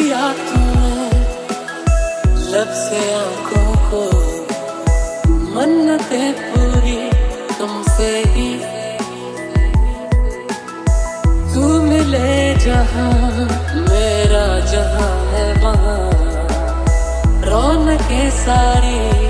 किया तूने लब से आंखों को, मन्नतें पूरी तुमसे ही। तू मिले जहां मेरा जहां है वहां, रौनकें सारी